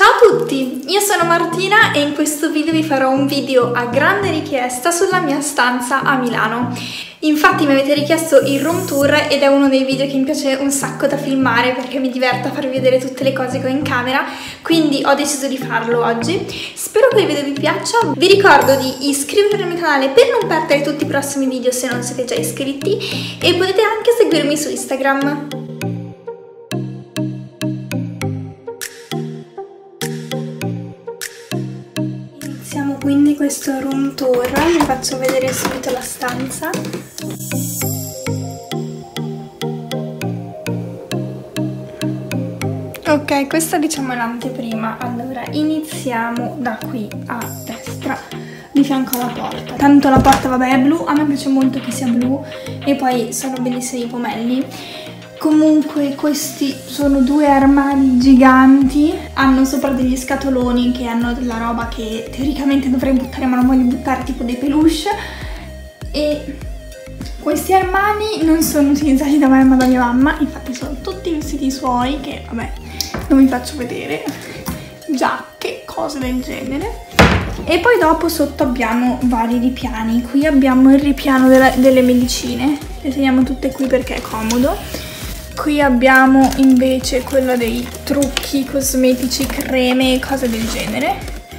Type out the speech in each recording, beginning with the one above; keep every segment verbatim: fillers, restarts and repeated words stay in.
Ciao a tutti, io sono Martina e in questo video vi farò un video a grande richiesta sulla mia stanza a Milano. Infatti mi avete richiesto il room tour ed è uno dei video che mi piace un sacco da filmare perché mi diverte a farvi vedere tutte le cose che ho in camera, quindi ho deciso di farlo oggi. Spero che il video vi piaccia, vi ricordo di iscrivervi al mio canale per non perdere tutti i prossimi video se non siete già iscritti e potete anche seguirmi su Instagram. Quindi questo room tour, vi faccio vedere subito la stanza. Ok, questa diciamo è l'anteprima. Allora, iniziamo da qui a destra, di fianco alla porta. Tanto la porta, vabbè, è blu, a me piace molto che sia blu e poi sono bellissimi i pomelli. Comunque questi sono due armadi giganti, hanno sopra degli scatoloni che hanno della roba che teoricamente dovrei buttare ma non voglio buttare, tipo dei peluche, e questi armadi non sono utilizzati da me ma da mia mamma, infatti sono tutti vestiti suoi che vabbè non vi faccio vedere, giacche, cose del genere. E poi dopo sotto abbiamo vari ripiani. Qui abbiamo il ripiano della, delle medicine, le teniamo tutte qui perché è comodo. Qui abbiamo invece quello dei trucchi cosmetici, creme, cose del genere.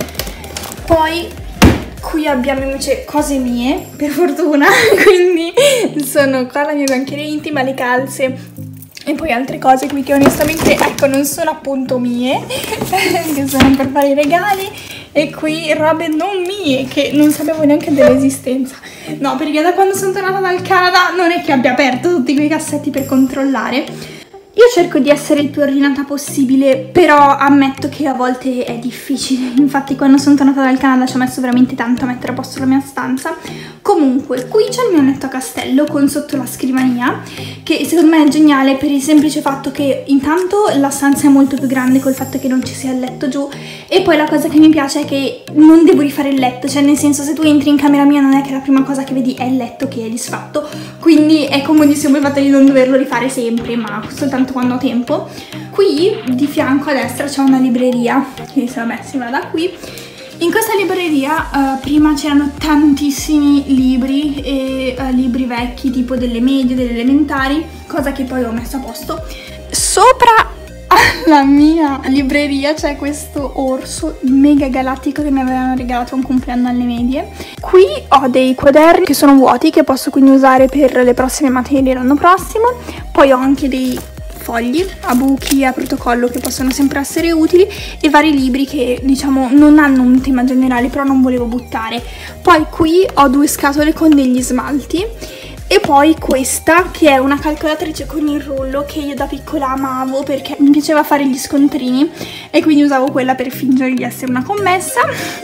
Poi qui abbiamo invece cose mie, per fortuna, quindi sono qua la mia biancheria intima, le calze e poi altre cose qui che onestamente, ecco, non sono appunto mie, che sono per fare i regali. E qui robe non mie, che non sapevo neanche dell'esistenza. No, perché da quando sono tornata dal Canada non è che abbia aperto tutti quei cassetti per controllare. Io cerco di essere il più ordinata possibile, però ammetto che a volte è difficile. Infatti quando sono tornata dal Canada ci ho messo veramente tanto a mettere a posto la mia stanza. Comunque, qui c'è il mio letto a castello con sotto la scrivania, che secondo me è geniale per il semplice fatto che intanto la stanza è molto più grande col fatto che non ci sia il letto giù, e poi la cosa che mi piace è che non devo rifare il letto, cioè nel senso, se tu entri in camera mia non è che la prima cosa che vedi è il letto che è disfatto, quindi è comodissimo il fatto di non doverlo rifare sempre, ma soltanto quando ho tempo. Qui di fianco a destra c'è una libreria, che vabbè si va da qui. In questa libreria uh, prima c'erano tantissimi libri, e uh, libri vecchi tipo delle medie, delle elementari, cosa che poi ho messo a posto. Sopra alla mia libreria c'è questo orso mega galattico che mi avevano regalato a un compleanno alle medie. Qui ho dei quaderni che sono vuoti, che posso quindi usare per le prossime materie l'anno prossimo. Poi ho anche dei fogli a buchi, a protocollo, che possono sempre essere utili, e vari libri che diciamo non hanno un tema generale però non volevo buttare. Poi qui ho due scatole con degli smalti, e poi questa che è una calcolatrice con il rullo che io da piccola amavo perché mi piaceva fare gli scontrini e quindi usavo quella per fingere di essere una commessa.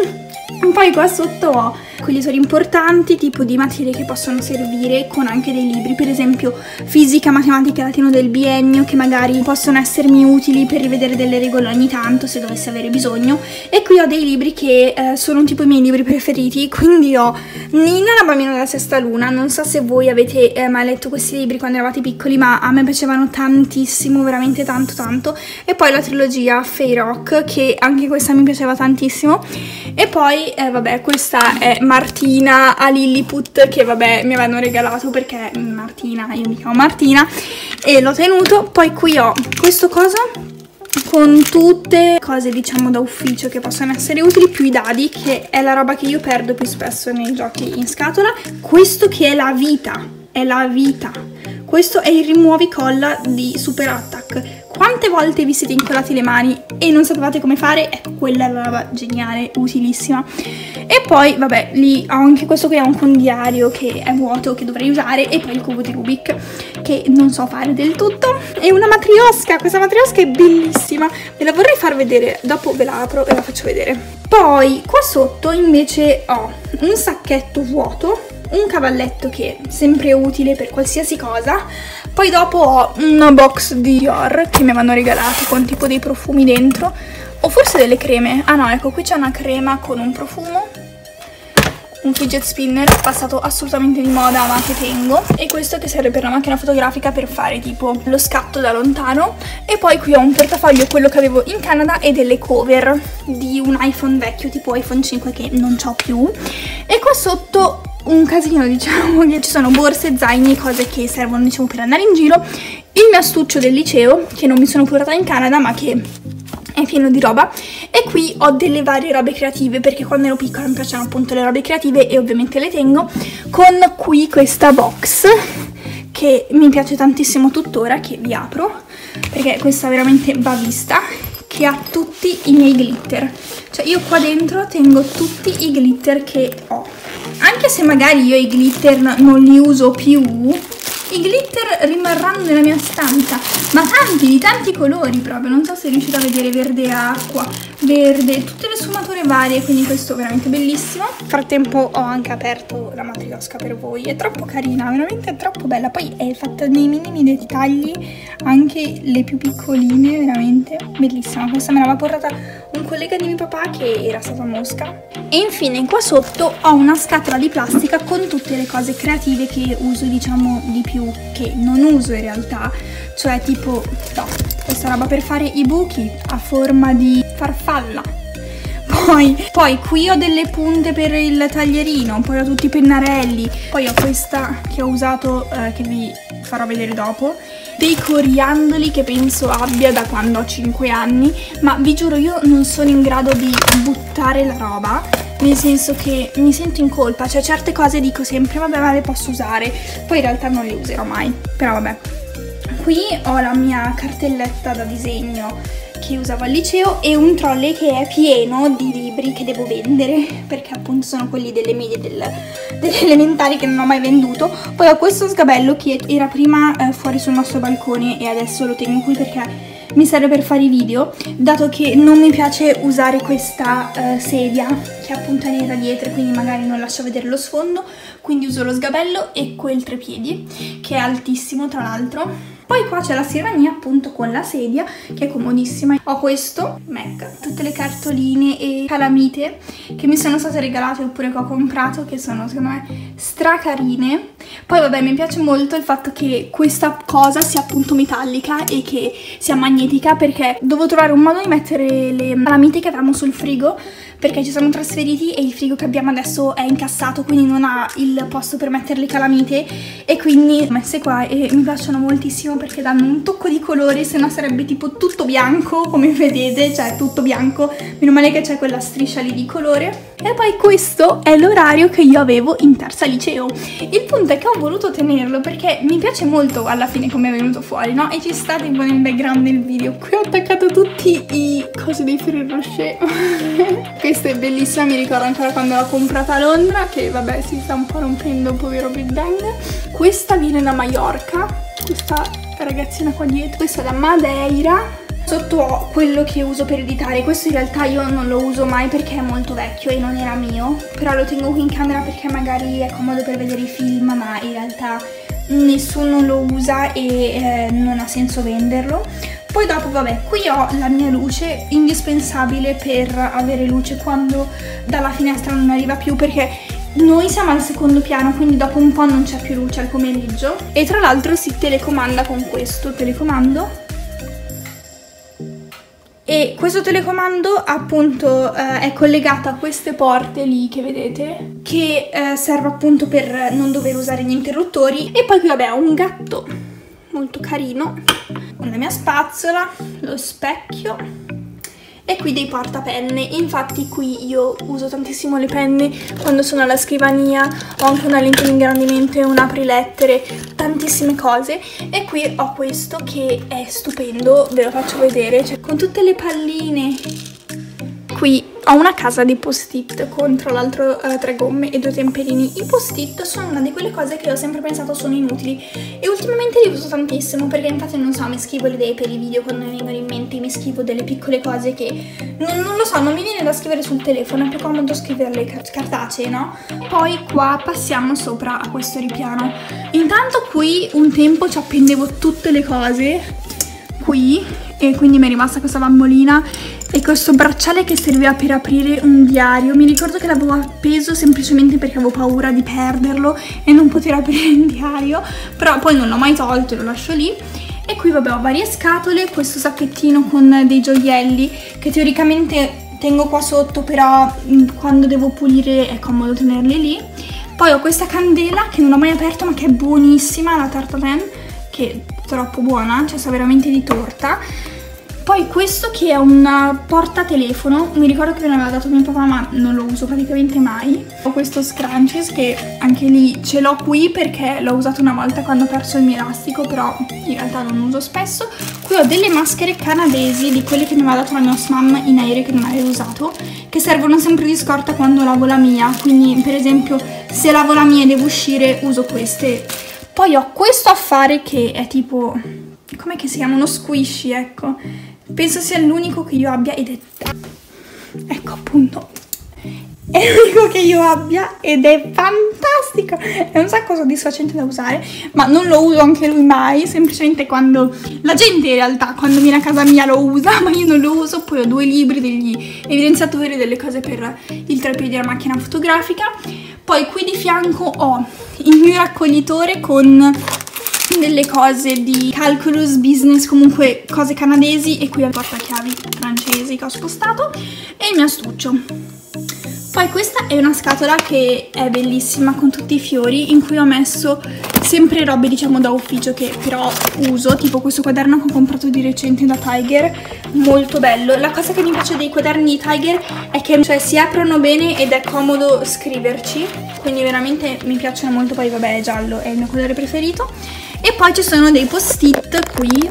Poi qua sotto ho quelli sono importanti, tipo di materie che possono servire, con anche dei libri, per esempio fisica, matematica, latino del biennio, che magari possono essermi utili per rivedere delle regole ogni tanto se dovessi avere bisogno. E qui ho dei libri che eh, sono tipo i miei libri preferiti, quindi ho Nina, la bambina della sesta luna. Non so se voi avete eh, mai letto questi libri quando eravate piccoli, ma a me piacevano tantissimo, veramente tanto tanto. E poi la trilogia Fay Rock, che anche questa mi piaceva tantissimo. E poi eh, vabbè, questa è Martina a Lilliput, che vabbè mi avevano regalato perché Martina, io mi chiamo Martina e l'ho tenuto. Poi qui ho questo coso con tutte cose diciamo da ufficio che possono essere utili, più i dadi, che è la roba che io perdo più spesso nei giochi in scatola. Questo che è la vita, è la vita. Questo è il rimuovi colla di Super Attack. Quante volte vi siete incollati le mani e non sapevate come fare? Ecco, quella è la roba geniale, utilissima. E poi, vabbè, lì ho anche questo che è un fondiario che è vuoto, che dovrei usare, e poi il cubo di Rubik, che non so fare del tutto. E una matriosca, questa matriosca è bellissima, ve la vorrei far vedere, dopo ve la apro e la faccio vedere. Poi, qua sotto invece ho un sacchetto vuoto, un cavalletto che è sempre utile per qualsiasi cosa. Poi dopo ho una box di Dior che mi avevano regalato con tipo dei profumi dentro, o forse delle creme. Ah no, ecco, qui c'è una crema con un profumo, un fidget spinner passato assolutamente di moda ma che tengo, e questo che serve per la macchina fotografica per fare tipo lo scatto da lontano. E poi qui ho un portafoglio, quello che avevo in Canada, e delle cover di un iPhone vecchio tipo iPhone cinque che non c'ho più. E qua sotto un casino, diciamo, che ci sono borse, zaini, cose che servono, diciamo, per andare in giro. Il mio astuccio del liceo che non mi sono portata in Canada ma che è pieno di roba. E qui ho delle varie robe creative perché quando ero piccola mi piacciono appunto le robe creative e ovviamente le tengo, con qui questa box che mi piace tantissimo tuttora, che vi apro perché questa veramente va vista, che ha tutti i miei glitter. Cioè io qua dentro tengo tutti i glitter che ho, anche se magari io i glitter non li uso più, i glitter rimarranno nella mia stanza, ma tanti, di tanti colori proprio. Non so se riuscite a vedere: verde acqua, verde, tutte le sfumature varie, quindi questo è veramente bellissimo. Nel frattempo ho anche aperto la matriosca per voi, è troppo carina, veramente troppo bella. Poi è fatta nei minimi dettagli, anche le più piccoline, veramente bellissima. Questa me l'aveva portata un collega di mio papà che era stato a Mosca. E infine qua sotto ho una scatola di plastica con tutte le cose creative che uso, diciamo, di più, che non uso in realtà, cioè tipo no, questa roba per fare i buchi a forma di farfalla. Poi, poi qui ho delle punte per il taglierino, poi ho tutti i pennarelli, poi ho questa che ho usato, eh, che vi farò vedere dopo, dei coriandoli che penso abbia da quando ho cinque anni, ma vi giuro io non sono in grado di buttare la roba, nel senso che mi sento in colpa, cioè certe cose dico sempre vabbè ma le posso usare, poi in realtà non le userò mai, però vabbè. Qui ho la mia cartelletta da disegno che usavo al liceo e un trolley che è pieno di libri che devo vendere perché appunto sono quelli delle medie, del, delle elementari che non ho mai venduto. Poi ho questo sgabello che era prima eh, fuori sul nostro balcone e adesso lo tengo qui perché mi serve per fare i video, dato che non mi piace usare questa eh, sedia che appunto è nera dietro, quindi magari non lascio vedere lo sfondo, quindi uso lo sgabello e quel trepiedi che è altissimo tra l'altro. Poi qua c'è la scrivania appunto con la sedia che è comodissima. Ho questo Mac, tutte le cartoline e calamite che mi sono state regalate oppure che ho comprato, che sono secondo me stracarine. Poi vabbè, mi piace molto il fatto che questa cosa sia appunto metallica e che sia magnetica, perché devo trovare un modo di mettere le calamite che avevamo sul frigo perché ci siamo trasferiti e il frigo che abbiamo adesso è incassato, quindi non ha il posto per mettere le calamite, e quindi ho messe qua e mi piacciono moltissimo perché danno un tocco di colore, se no sarebbe tipo tutto bianco come vedete, cioè tutto bianco, meno male che c'è quella striscia lì di colore. E poi questo è l'orario che io avevo in terza liceo. Il punto è che ho voluto tenerlo perché mi piace molto alla fine come è venuto fuori, no? E ci sta tipo nel background del video. Qui ho attaccato tutti i cosi dei Ferrero Rocher. Questa è bellissima, mi ricordo ancora quando l'ho comprata a Londra, che vabbè si sta un po' rompendo, povero Big Bang. Questa viene da Maiorca, questa ragazzina qua dietro. Questa da Madeira. Sotto ho quello che uso per editare, questo in realtà io non lo uso mai perché è molto vecchio e non era mio, però lo tengo qui in camera perché magari è comodo per vedere i film, ma in realtà nessuno lo usa e eh, non ha senso venderlo. Poi dopo vabbè, qui ho la mia luce, indispensabile per avere luce quando dalla finestra non arriva più, perché noi siamo al secondo piano, quindi dopo un po' non c'è più luce al pomeriggio. E tra l'altro si telecomanda con questo telecomando. E questo telecomando appunto eh, è collegato a queste porte lì che vedete, che eh, serve appunto per non dover usare gli interruttori. E poi qui vabbè ho un gatto molto carino, con la mia spazzola, lo specchio e qui dei portapenne. Infatti qui io uso tantissimo le penne quando sono alla scrivania, ho anche una lente di ingrandimento e un aprilettere, tantissime cose. E qui ho questo che è stupendo, ve lo faccio vedere, cioè con tutte le palline. Qui ho una casa di post-it con tra l'altro uh, tre gomme e due temperini. I post-it sono una di quelle cose che ho sempre pensato sono inutili e ultimamente li uso tantissimo, perché infatti non so, mi scrivo le idee per i video quando mi vengono in mente, mi scrivo delle piccole cose che non, non lo so, non mi viene da scrivere sul telefono, è più comodo scriverle cartacee, no? Poi qua passiamo sopra a questo ripiano. Intanto qui un tempo ci appendevo tutte le cose qui e quindi mi è rimasta questa bambolina e questo bracciale che serviva per aprire un diario. Mi ricordo che l'avevo appeso semplicemente perché avevo paura di perderlo e non poter aprire il diario, però poi non l'ho mai tolto e lo lascio lì. E qui vabbè ho varie scatole, questo sacchettino con dei gioielli che teoricamente tengo qua sotto, però quando devo pulire è comodo tenerli lì. Poi ho questa candela che non ho mai aperto ma che è buonissima, la tartataine, che è troppo buona, cioè sa veramente di torta. Poi questo che è un portatelefono, mi ricordo che me l'aveva dato mio papà ma non lo uso praticamente mai. Ho questo scrunchies che anche lì ce l'ho qui perché l'ho usato una volta quando ho perso il mio elastico, però in realtà non uso spesso. Qui ho delle maschere canadesi, di quelle che mi aveva dato la mia Smam in aereo che non avevo usato, che servono sempre di scorta quando lavo la mia, quindi per esempio se lavo la mia e devo uscire uso queste. Poi ho questo affare che è tipo, com'è che si chiama? Uno squishy, ecco. Penso sia l'unico che io abbia ed è... ecco appunto, è l'unico che io abbia ed è fantastico, è un sacco soddisfacente da usare, ma non lo uso anche lui mai, semplicemente quando la gente in realtà quando viene a casa mia lo usa, ma io non lo uso. Poi ho due libri, degli evidenziatori, delle cose per il treppiedi della macchina fotografica. Poi qui di fianco ho il mio raccoglitore con delle cose di calculus, business, comunque cose canadesi, e qui ho il portachiavi francesi che ho spostato e il mio astuccio. Poi questa è una scatola che è bellissima con tutti i fiori, in cui ho messo sempre robe diciamo da ufficio che però uso, tipo questo quaderno che ho comprato di recente da Tiger, molto bello. La cosa che mi piace dei quaderni di Tiger è che cioè, si aprono bene ed è comodo scriverci, quindi veramente mi piacciono molto. Poi vabbè, è giallo, è il mio colore preferito. E poi ci sono dei post-it qui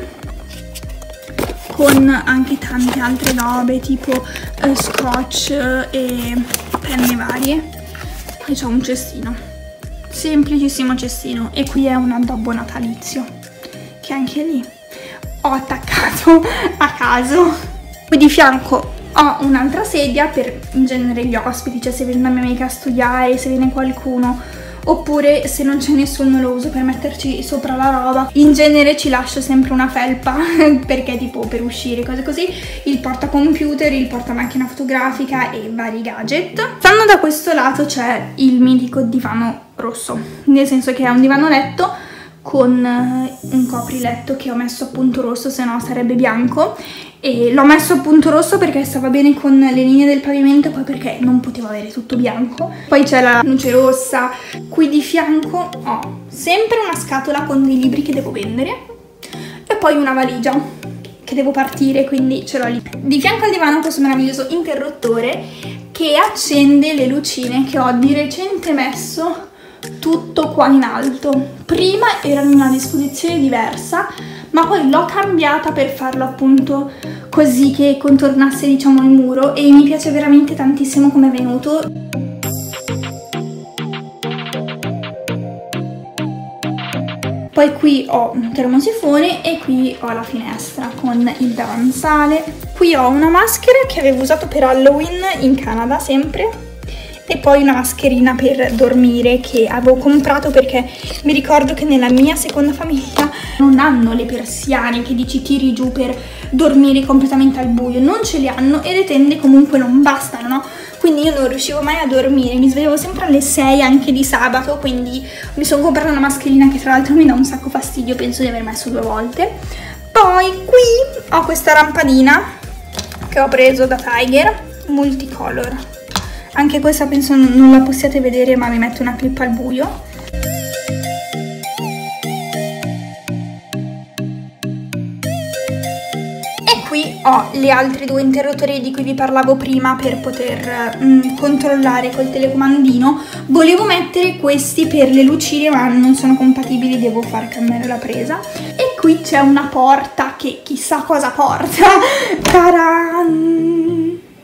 con anche tante altre robe tipo eh, scotch e penne varie. E c'ho un cestino, semplicissimo cestino, e qui è un addobbo natalizio che anche lì ho attaccato a caso. Qui di fianco ho un'altra sedia per in genere gli ospiti, cioè se viene una mia amica a studiare, se viene qualcuno, oppure se non c'è nessuno lo uso per metterci sopra la roba. In genere ci lascio sempre una felpa perché tipo per uscire, cose così, il portacomputer, il portamacchina fotografica e vari gadget. Stando da questo lato c'è il mitico divano rosso, nel senso che è un divano letto con un copriletto che ho messo appunto rosso, se no sarebbe bianco, e l'ho messo appunto rosso perché stava bene con le linee del pavimento e poi perché non potevo avere tutto bianco. Poi c'è la luce rossa. Qui di fianco ho sempre una scatola con dei libri che devo vendere e poi una valigia che devo partire, quindi ce l'ho lì. Di fianco al divano questo meraviglioso interruttore che accende le lucine che ho di recente messo tutto qua in alto. Prima era in una disposizione diversa, ma poi l'ho cambiata per farlo appunto così che contornasse diciamo il muro, e mi piace veramente tantissimo come è venuto. Poi qui ho un termosifone e qui ho la finestra con il davanzale. Qui ho una maschera che avevo usato per Halloween in Canada sempre, e poi una mascherina per dormire che avevo comprato perché mi ricordo che nella mia seconda famiglia non hanno le persiane che dici tiri giù per dormire completamente al buio, non ce le hanno e le tende comunque non bastano, no? Quindi io non riuscivo mai a dormire, mi svegliavo sempre alle sei anche di sabato, quindi mi sono comprata una mascherina che tra l'altro mi dà un sacco fastidio, penso di aver messo due volte. Poi qui ho questa lampadina che ho preso da Tiger, multicolor. Anche questa penso non la possiate vedere, ma mi metto una clip al buio. E qui ho le altre due interruttori di cui vi parlavo prima per poter mm, controllare col telecomandino. Volevo mettere questi per le lucine ma non sono compatibili, devo far cambiare la presa. E qui c'è una porta che chissà cosa porta. Taran!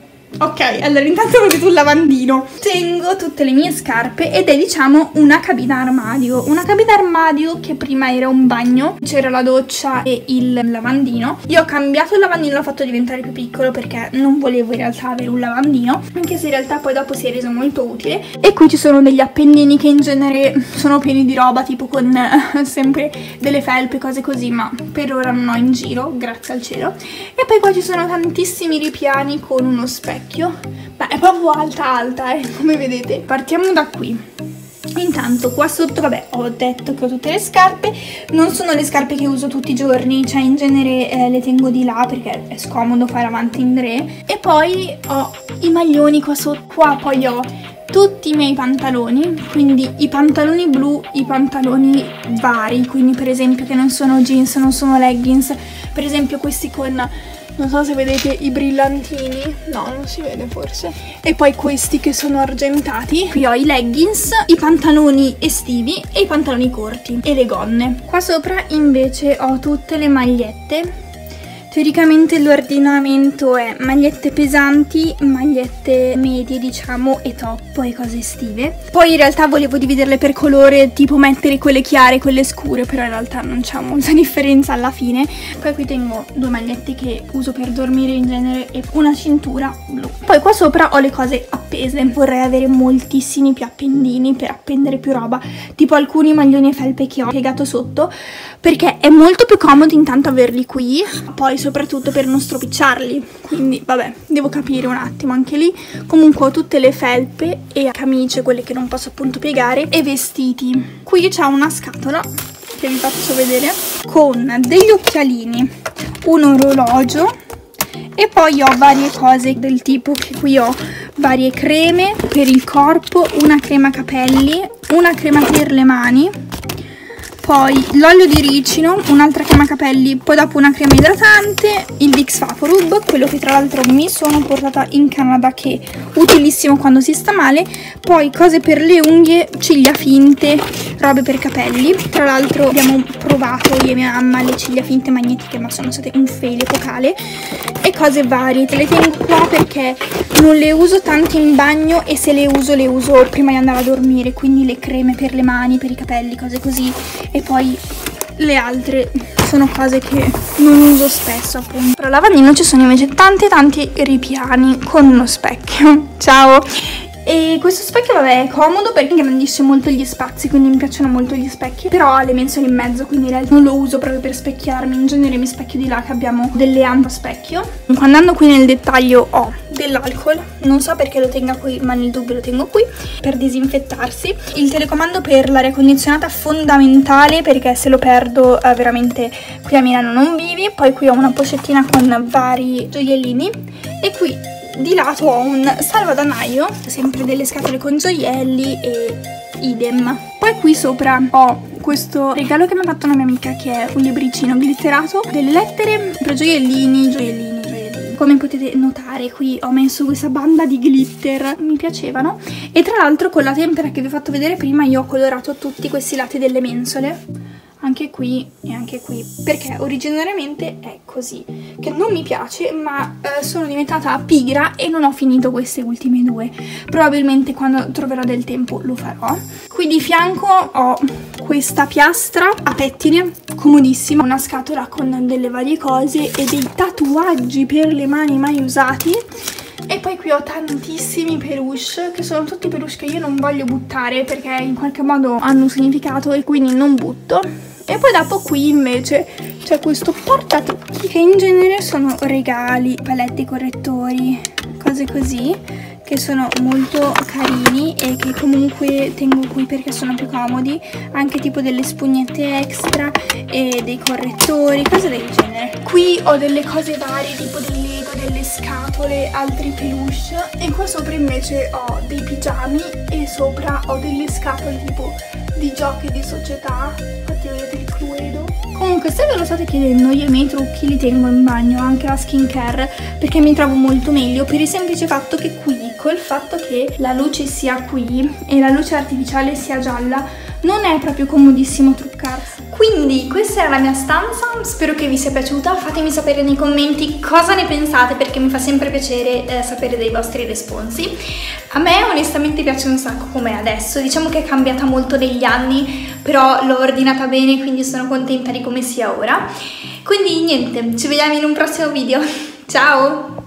Ok, allora intanto vedete un lavandino. Tengo tutte le mie scarpe ed è diciamo una cabina armadio. Una cabina armadio che prima era un bagno, c'era la doccia e il lavandino. Io ho cambiato il lavandino, l'ho fatto diventare più piccolo perché non volevo in realtà avere un lavandino, anche se in realtà poi dopo si è reso molto utile. E qui ci sono degli appendini che in genere sono pieni di roba, tipo con eh, sempre delle felpe, cose così, ma per ora non ho in giro, grazie al cielo. E poi qua ci sono tantissimi ripiani con uno specchio. Beh, è proprio alta alta, eh, come vedete. Partiamo da qui. Intanto qua sotto, vabbè, ho detto che ho tutte le scarpe. Non sono le scarpe che uso tutti i giorni, cioè in genere eh, le tengo di là perché è scomodo fare avanti e indietro. E poi ho i maglioni qua sotto. Qua poi ho tutti i miei pantaloni, quindi i pantaloni blu, i pantaloni vari, quindi per esempio che non sono jeans, non sono leggings, per esempio questi con... non so se vedete i brillantini, no, non si vede forse. E poi questi che sono argentati. Qui ho i leggings, i pantaloni estivi e i pantaloni corti e le gonne. Qua sopra invece ho tutte le magliette. Teoricamente l'ordinamento è magliette pesanti, magliette medie diciamo e top e cose estive. Poi in realtà volevo dividerle per colore, tipo mettere quelle chiare e quelle scure, però in realtà non c'è molta differenza alla fine. Poi qui tengo due magliette che uso per dormire in genere e una cintura blu. Poi qua sopra ho le cose appese, vorrei avere moltissimi più appendini per appendere più roba, tipo alcuni maglioni e felpe che ho piegato sotto, perché è molto più comodo intanto averli qui, poi soprattutto per non stropicciarli, quindi vabbè, devo capire un attimo anche lì. Comunque ho tutte le felpe e camicie, quelle che non posso appunto piegare, e vestiti. Qui c'è una scatola che vi faccio vedere con degli occhialini, un orologio e poi ho varie cose del tipo che qui ho varie creme per il corpo, una crema capelli, una crema per le mani, poi l'olio di ricino, un'altra crema capelli, poi dopo una crema idratante, il Vicks Vaporub, quello che tra l'altro mi sono portata in Canada, che è utilissimo quando si sta male, poi cose per le unghie, ciglia finte, robe per capelli. Tra l'altro abbiamo provato io e mia mamma le ciglia finte magnetiche, ma sono state un fail epocale, e cose varie. Te le tengo qua perché non le uso tanto in bagno e se le uso le uso prima di andare a dormire, quindi le creme per le mani, per i capelli, cose così. E poi le altre sono cose che non uso spesso appunto. Tra il lavandino ci sono invece tanti tanti ripiani con uno specchio. Ciao! E questo specchio vabbè è comodo perché ingrandisce molto gli spazi, quindi mi piacciono molto gli specchi, però ha le mensole in mezzo, quindi in realtà non lo uso proprio per specchiarmi. In genere mi specchio di là che abbiamo delle ampo specchio. Andando qui nel dettaglio ho dell'alcol, non so perché lo tenga qui, ma nel dubbio lo tengo qui per disinfettarsi. Il telecomando per l'aria condizionata fondamentale, perché se lo perdo eh, veramente qui a Milano non vivi. Poi qui ho una pochettina con vari gioiellini e qui di lato ho un salvadanaio, sempre delle scatole con gioielli e idem. Poi qui sopra ho questo regalo che mi ha fatto una mia amica, che è un libricino glitterato, delle lettere per gioiellini, gioiellini, gioiellini. Come potete notare qui ho messo questa banda di glitter, mi piacevano. E tra l'altro con la tempera che vi ho fatto vedere prima io ho colorato tutti questi lati delle mensole, anche qui e anche qui, perché originariamente è così, che non mi piace, ma eh, sono diventata pigra e non ho finito queste ultime due. Probabilmente quando troverò del tempo lo farò. Qui di fianco ho questa piastra a pettine, comodissima, una scatola con delle varie cose e dei tatuaggi per le mani mai usati. E poi qui ho tantissimi peluche, che sono tutti peluche che io non voglio buttare perché in qualche modo hanno un significato e quindi non butto. E poi dopo qui invece c'è questo portatrucchi, che in genere sono regali, paletti, correttori, cose così, che sono molto carini e che comunque tengo qui perché sono più comodi. Anche tipo delle spugnette extra e dei correttori, cose del genere. Qui ho delle cose varie, tipo dei Lego, delle scatole, altri peluche. E qua sopra invece ho dei pigiami e sopra ho delle scatole tipo di giochi di società. Infatti vedete il Cluedo. Comunque, se ve lo state chiedendo, io i miei trucchi li tengo in bagno, anche la skincare, perché mi trovo molto meglio, per il semplice fatto che qui, col fatto che la luce sia qui e la luce artificiale sia gialla, non è proprio comodissimo truccarsi. Quindi questa era la mia stanza, spero che vi sia piaciuta, fatemi sapere nei commenti cosa ne pensate perché mi fa sempre piacere eh, sapere dei vostri responsi. A me onestamente piace un sacco com'è adesso, diciamo che è cambiata molto negli anni, però l'ho ordinata bene quindi sono contenta di come sia ora. Quindi niente, ci vediamo in un prossimo video, ciao!